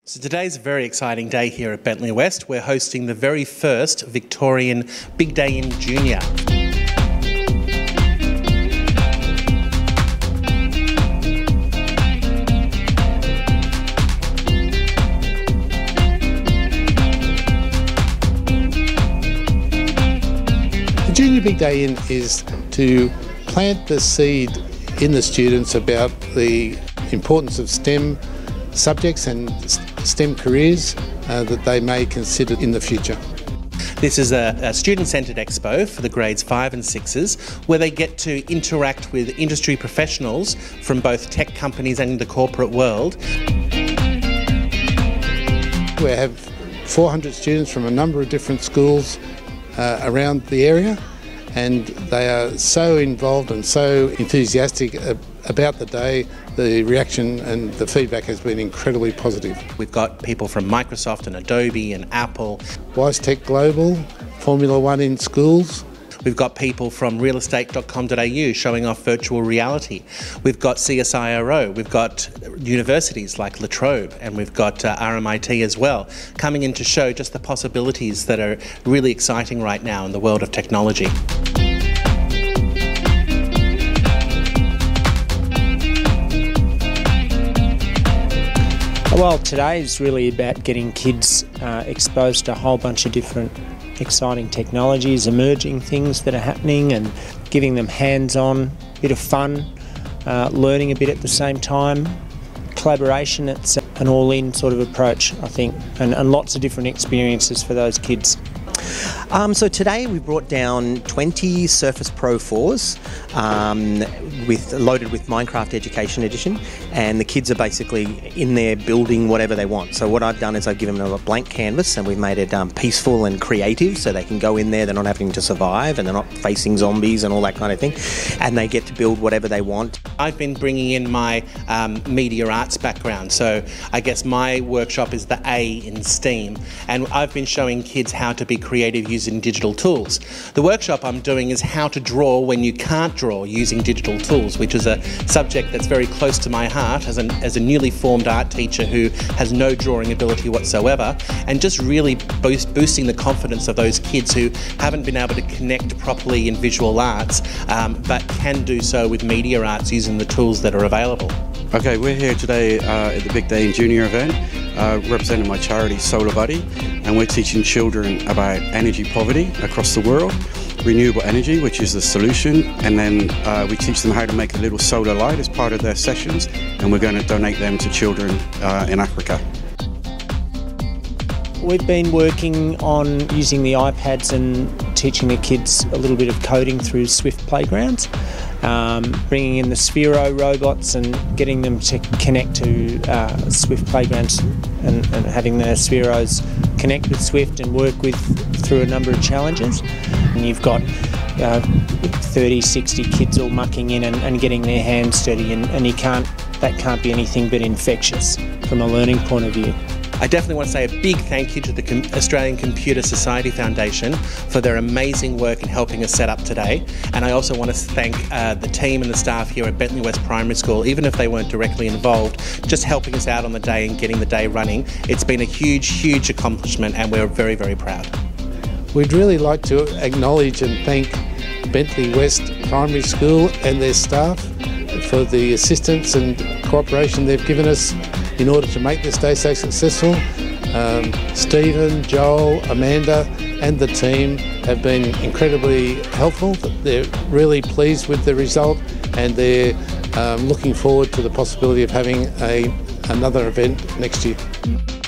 So today's a very exciting day here at Bentleigh West. We're hosting the very first Victorian Big Day in Junior. The Junior Big Day In is to plant the seed in the students about the importance of STEM subjects and STEM careers that they may consider in the future. This is a student-centred expo for the grades 5 and 6s where they get to interact with industry professionals from both tech companies and the corporate world. We have 400 students from a number of different schools around the area, and they are so involved and so enthusiastic about the day. The reaction and the feedback has been incredibly positive. We've got people from Microsoft and Adobe and Apple. WiseTech Global, Formula One in schools. We've got people from realestate.com.au showing off virtual reality. We've got CSIRO, we've got universities like La Trobe, and we've got RMIT as well, coming in to show just the possibilities that are really exciting right now in the world of technology. Well, today is really about getting kids exposed to a whole bunch of different exciting technologies, emerging things that are happening, and giving them hands-on, bit of fun, learning a bit at the same time, collaboration. It's an all-in sort of approach, I think, and lots of different experiences for those kids. So today we brought down 20 Surface Pro 4s loaded with Minecraft Education Edition, and the kids are basically in there building whatever they want. So what I've done is I've given them a blank canvas and we've made it peaceful and creative, so they can go in there, they're not having to survive and they're not facing zombies and all that kind of thing, and they get to build whatever they want. I've been bringing in my media arts background, so I guess my workshop is the A in STEAM, and I've been showing kids how to be creative using digital tools. The workshop I'm doing is how to draw when you can't draw using digital tools, which is a subject that's very close to my heart as a newly formed art teacher who has no drawing ability whatsoever, and just really boosting the confidence of those kids who haven't been able to connect properly in visual arts, but can do so with media arts using the tools that are available. Okay, we're here today at the Big Day in Junior event, representing my charity Solar Buddy, and we're teaching children about energy poverty across the world, renewable energy, which is the solution, and then we teach them how to make a little solar light as part of their sessions, and we're going to donate them to children in Africa. We've been working on using the iPads and teaching the kids a little bit of coding through Swift playgrounds, bringing in the Sphero robots and getting them to connect to Swift playgrounds, and having the Spheros connect with Swift and work through a number of challenges. And you've got 30, 60 kids all mucking in and getting their hands dirty, and that can't be anything but infectious from a learning point of view. I definitely want to say a big thank you to the Australian Computer Society Foundation for their amazing work in helping us set up today. And I also want to thank the team and the staff here at Bentleigh West Primary School, even if they weren't directly involved, just helping us out on the day and getting the day running. It's been a huge, huge accomplishment, and we're very, very proud. We'd really like to acknowledge and thank Bentleigh West Primary School and their staff for the assistance and cooperation they've given us in order to make this day so successful. Stephen, Joel, Amanda and the team have been incredibly helpful. They're really pleased with the result, and they're looking forward to the possibility of having another event next year.